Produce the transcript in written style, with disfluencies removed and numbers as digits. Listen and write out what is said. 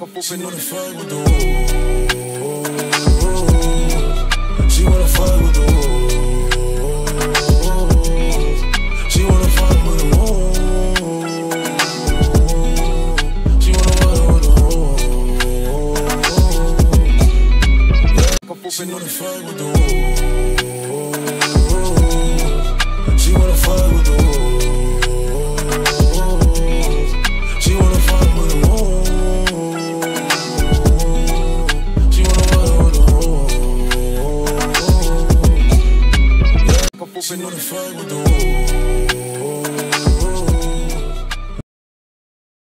She wanna fight with the wolves. She wanna fight with the wolves. She wanna fight with the wolves. She wanna fight with the wolves. She wanna fight with the wolves. She wanna fight with the wolves. She wanna fight with the wolves.